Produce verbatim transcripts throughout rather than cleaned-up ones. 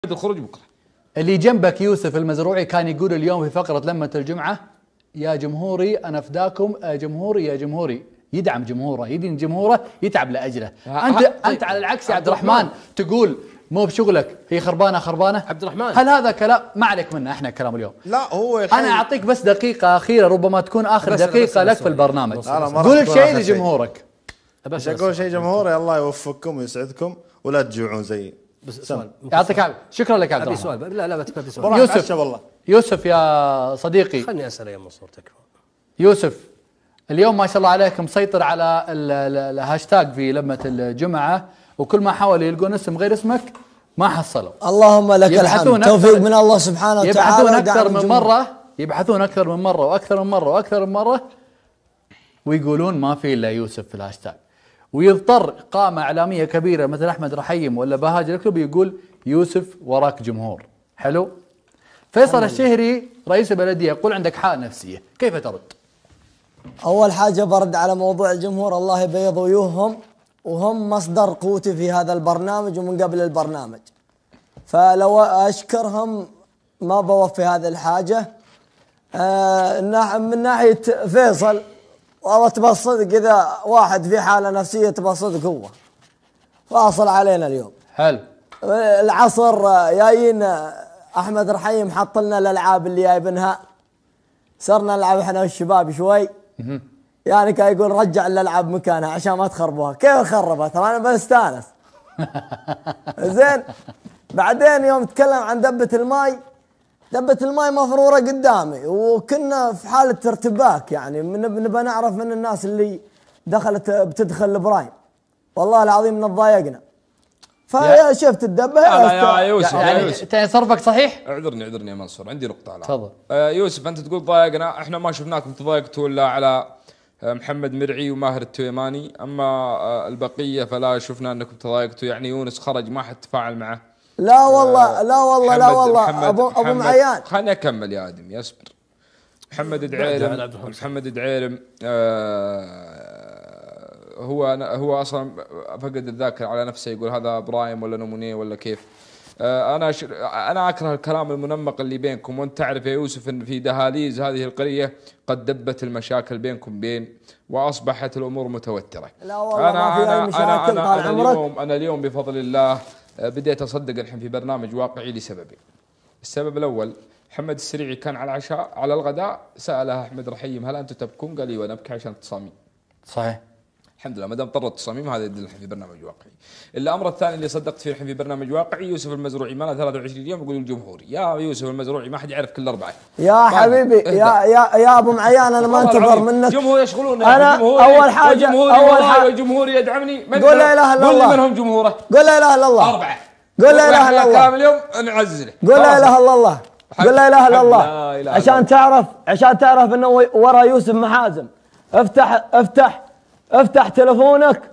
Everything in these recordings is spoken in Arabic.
الخروج بكره. اللي جنبك يوسف المزروعي كان يقول اليوم في فقرة لمة الجمعة: يا جمهوري أنا فداكم، يا جمهوري يا جمهوري. يدعم جمهوره، يدين جمهوره، يتعب لأجله. أنت طيب. أنت على العكس يا عبد الرحمن تقول مو بشغلك، هي خربانة خربانة. عبد الرحمن هل هذا كلام؟ ما عليك منه، احنا كلام اليوم. لا هو أنا أعطيك بس دقيقة أخيرة، ربما تكون آخر دقيقة لك في البرنامج. قول شيء لجمهورك. بس أقول شيء جمهوري، الله يوفقكم ويسعدكم ولا تجوعون زي. بس سؤال يعطيك العافية. شكرا لك عبد الرحمن. سؤال لا لا بتكفي سؤال. يوسف والله. يوسف يا صديقي، خلني أسأل يا منصور تكفى. يوسف اليوم ما شاء الله عليك مسيطر على الهاشتاج في لمة الجمعة، وكل ما حاولوا يلقون اسم غير اسمك ما حصلوا. اللهم لك الحمد، توفيق من الله سبحانه وتعالى. يبحثون أكثر من مرة، يبحثون أكثر من مرة وأكثر من مرة وأكثر من مرة ويقولون ما في إلا يوسف في الهاشتاج، ويضطر قامة إعلامية كبيرة مثل أحمد رحيم ولا بهاج الكلب يقول يوسف وراك جمهور. حلو. فيصل الشهري رئيس البلدية يقول عندك حالة نفسية، كيف ترد؟ أول حاجة برد على موضوع الجمهور، الله يبيض وجوههم، وهم مصدر قوتي في هذا البرنامج ومن قبل البرنامج، فلو أشكرهم ما بوفي هذه الحاجة. آه من ناحية فيصل، والله تبى الصدق إذا واحد في حالة نفسية تبى الصدق هو واصل علينا اليوم. حلو. العصر جايين أحمد رحيم حط لنا الألعاب اللي جايبنها، صرنا نلعب احنا والشباب شوي، يعني كان يقول رجع الألعاب مكانها عشان ما تخربوها. كيف خربها؟ ترى أنا بستانس. زين. بعدين يوم تكلم عن دبة الماي، دبة الماي مفرورة قدامي وكنا في حالة ارتباك، يعني نبى نعرف من الناس اللي دخلت بتدخل البرايم، والله العظيم نضايقنا. فيا شفت الدبة يا, يا يوسف يعني يا يوسف تصرفك صحيح؟ اعذرني اعذرني يا منصور، عندي نقطة على تفضل. آه يوسف، أنت تقول ضايقنا، احنا ما شفناكم تضايقتوا إلا على محمد مرعي وماهر التويماني، أما آه البقية فلا شفنا أنكم تضايقتوا. يعني يونس خرج ما حد تفاعل معه. لا والله لا والله لا والله أبو أبو معيان. خليني أكمل يا آدم يصبر. محمد دعيرم محمد دعيرم آه هو هو اصلا فقد الذاكره على نفسه، يقول هذا برايم ولا نمونيه ولا كيف. آه انا انا اكره الكلام المنمق اللي بينكم، وانت تعرف يا يوسف ان في دهاليز هذه القريه قد دبت المشاكل بينكم بين، واصبحت الامور متوتره. لا والله أنا ما في اي مشاكل. أنا, أنا, أنا, أنا اليوم انا اليوم بفضل الله بديت اصدق الحين في برنامج واقعي لسببين. السبب الاول، محمد السريعي كان على العشاء على الغداء ساله احمد رحيم هل انتم تبكون؟ قال لي وانا ابكي عشان التصاميم. صحيح. الحمد لله ما دام طرت التصاميم هذا يدل الحين في برنامج واقعي. الامر الثاني اللي صدقت فيه الحين في برنامج واقعي، يوسف المزروعي ما له ثلاثة وعشرين يوم يقول الجمهوري. يا يوسف المزروعي ما حد يعرف كل اربعه. يا حبيبي يا يا يا ابو معيان، انا ما انتظر منك. جمهور يشغلون انا اول حاجه اول حاجه وجمهوري يدعمني. قول لا اله الا الله. قول من هم جمهوره؟ قول لا اله الا الله. اربعه. قول لا اله الا الله. كامل اليوم نعزله. قول لا اله الا الله. قول لا اله الا الله عشان تعرف، عشان تعرف انه ورا يوسف محازم. افتح افتح افتح تلفونك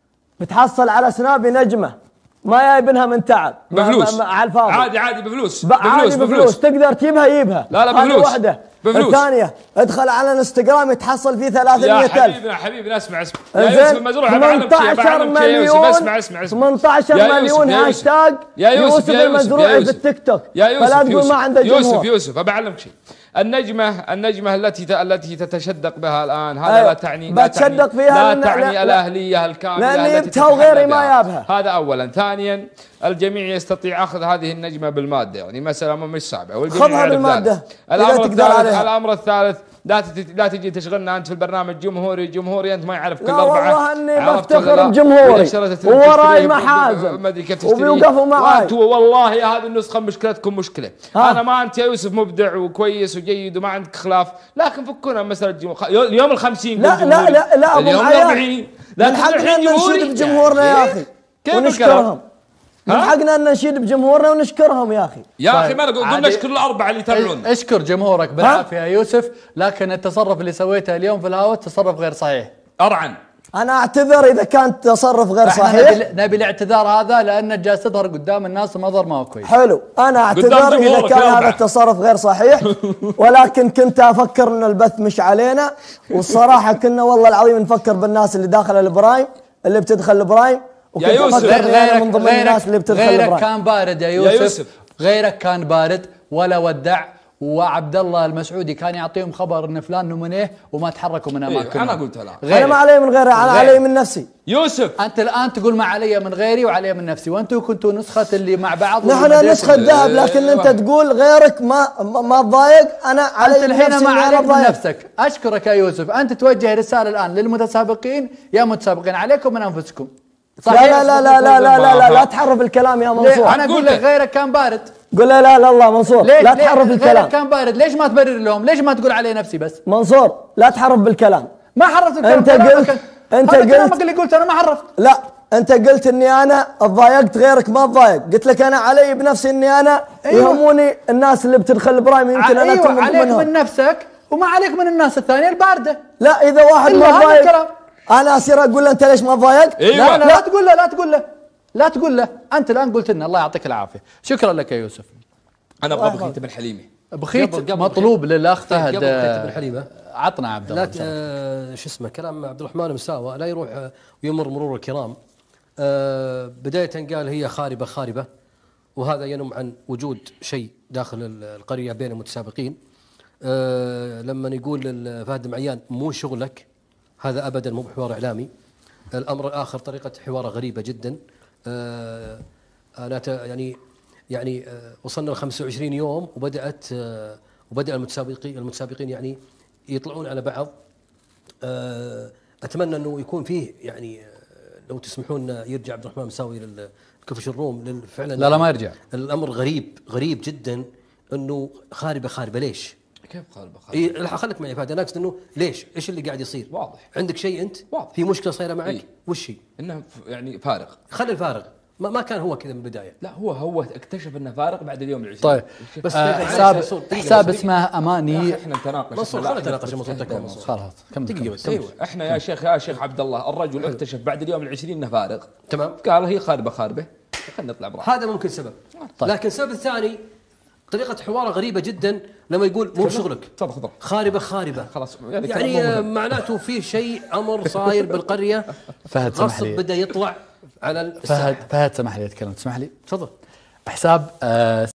بتحصل على سنابي نجمه ما جايبنها من تعب بفلوس على الفاضي. عادي عادي بفلوس عادي بفلوس, بفلوس. تقدر تجيبها يجيبها. لا لا بفلوس واحده بفلوس. الثانيه ادخل على الانستغرام يتحصل فيه ثلاثمية ألف. يا حبيبي يا حبيبي اسمع اسمع يا يوسف المزروعي ثمانية عشر مليون. اسمع اسمع ثمانية عشر مليون هاشتاج يوسف المزروعي في التيك توك، فلا تقول ما عنده جمهور. يوسف يوسف ابعلمك شيء، النجمة النجمة التي التي تتشدق بها الآن هذا أيوة. لا تعني لا بتشدق فيها لا تعني الأهلية الكاملة لأني جبتها وغيري ما يابها. هذا أولا. ثانيا الجميع يستطيع أخذ هذه النجمة بالمادة، يعني مسألة مش صعبة خذها بالمادة. الأمر الثالث الأمر الثالث لا لا تجي تشغلنا انت في البرنامج جمهوري جمهوري، انت ما يعرف كل اربعه. لا والله اني بفتخر بجمهوري ووراي محازم وبيوقفوا معاي. والله هذه النسخه مشكلتكم مشكله. ها. انا ما انت يا يوسف مبدع وكويس وجيد وما عندك خلاف، لكن فكونا مساله جمهور. اليوم الخمسين لا لا لا لا ابو معيان، من حقنا ان نشيد بجمهورنا يا اخي ونشكرهم. من حقنا ان نشيد بجمهورنا ونشكرهم يا اخي. يا اخي ما نقول نشكر الاربعه اللي يتابعونا. اشكر جمهورك بالعافيه يا يوسف، لكن التصرف اللي سويته اليوم في الهواء تصرف غير صحيح. ارعن. انا اعتذر اذا كان تصرف غير صحيح. نبي, نبي الاعتذار هذا لانك جالس تظهر قدام الناس ومظهر ما هو كويس. حلو، انا اعتذر اذا كان هذا التصرف غير صحيح، ولكن كنت افكر ان البث مش علينا، والصراحه كنا والله العظيم نفكر بالناس اللي داخل البرايم، اللي بتدخل البرايم. يا يوسف غيرك من ضمن الناس اللي بتدخل غيرك كان بارد يا يوسف, يا يوسف غيرك كان بارد ولا ودع، وعبد الله المسعودي كان يعطيهم خبر ان فلان نمنيه وما تحركوا من اماكنهم. انا قلت لا، انا ما علي من غيره، انا علي من نفسي. يوسف انت الان تقول ما علي من غيري وعلي من نفسي، وانتم كنتوا نسخه اللي مع بعض. نحن نسخه ذهب، لكن انت تقول غيرك ما ما تضايق، انا علي انت الحين ما عليك من ضايق. نفسك. اشكرك يا يوسف، انت توجه رساله الان للمتسابقين، يا متسابقين عليكم من انفسكم. لا لا لا لا لا لا لا لا, لا تحرف الكلام يا منصور. انا اقول لك غيرك كان بارد. قول لا لا الله منصور، لا تحرف الكلام. غيرك كان بارد، ليش ما تبرر لهم؟ ليش ما تقول علي نفسي بس؟ منصور لا تحرف بالكلام. ما حرفت الكلام. انت قلت انت قلت اللي قلت انا ما حرفت. لا انت قلت اني انا تضايقت، غيرك ما تضايق. قلت لك انا علي بنفسي اني انا أيوة. يهموني الناس اللي بتدخل برايم، يمكن انا ايوه عليك منهم. من نفسك وما عليك من الناس الثانيه البارده. لا اذا واحد ما تضايق انا اصير اقول له انت ليش ما تضايق؟ أيوة. لا, لا لا تقول له لا تقول له لا تقول له انت الان قلت لنا الله يعطيك العافيه. شكرا لك يا يوسف. انا ابغى بخيت بن حليمه. بخيت مطلوب للاخ فهد. قبل بخيت بن حليمه عطنا عبد الله. لا آه شو اسمه كلام عبد الرحمن مساوى لا يروح آه ويمر مرور الكرام. آه بدايه قال هي خاربه خاربه، وهذا ينم عن وجود شيء داخل القريه بين المتسابقين. آه لما يقول فهد معيان مو شغلك، هذا ابدا مو بحوار اعلامي. الامر الاخر طريقه حواره غريبه جدا. آه انا يعني يعني آه وصلنا ل خمسة وعشرين يوم وبدات آه وبدا المتسابقين المتسابقين يعني يطلعون على بعض. آه اتمنى انه يكون فيه يعني آه لو تسمحون يرجع عبد الرحمن مساوي للكفش الروم فعلا. لا لا ما يرجع. الامر غريب غريب جدا انه خاربه خاربه. ليش؟ كيف خاربه خاربه؟ إيه خليك معي فهد، انا اقصد انه ليش؟ ايش اللي قاعد يصير؟ واضح. عندك شيء انت؟ واضح. في مشكله صايره معك؟ إيه؟ وش هي؟ انه يعني فارغ. خلي الفارغ، ما, ما كان هو كذا من البدايه. لا هو هو اكتشف انه فارغ بعد اليوم العشرين. طيب بس آه حساب حساب اسمه اماني. احنا نتناقش. منصور خلينا نتناقش الموضوع ده. خلاص كم دقيقه بس. ايوه احنا يا شيخ يا شيخ عبد الله الرجل اكتشف بعد اليوم العشرين انه فارغ. تمام. قال هي خاربه خاربه خلينا نطلع براحتنا. هذا ممكن سبب. طيب. لكن السبب الثاني طريقه حواره غريبه جدا لما يقول مو بشغلك. تفضل تفضل. خاربه خاربه. خلاص يعني, يعني معناته في شيء امر صاير بالقريه. فهد سمح لي. بدا يطلع على فهد فهد سمح لي اتكلم تسمح لي؟ تفضل. حساب آه